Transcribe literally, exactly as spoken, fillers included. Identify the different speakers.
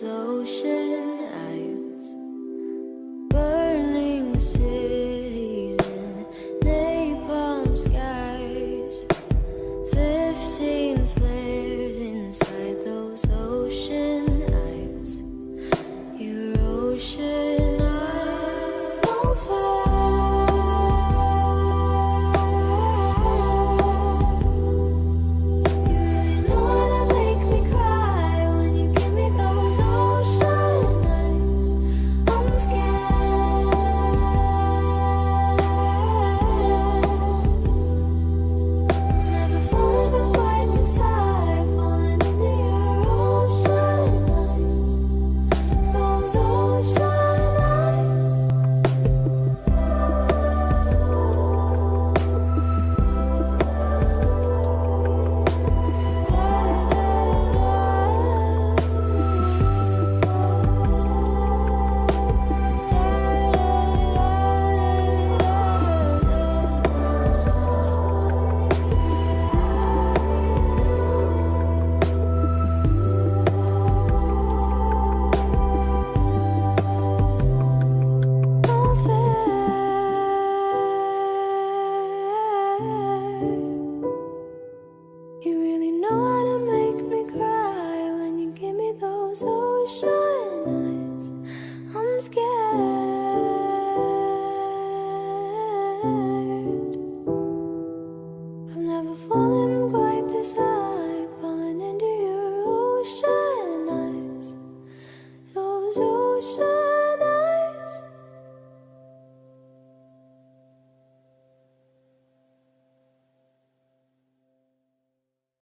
Speaker 1: those ocean eyes, burning cities and napalm skies, fifteen flares inside those ocean eyes, your ocean eyes on fire. You really know how to make me cry when you give me those ocean eyes. I'm scared of never falling quite this high.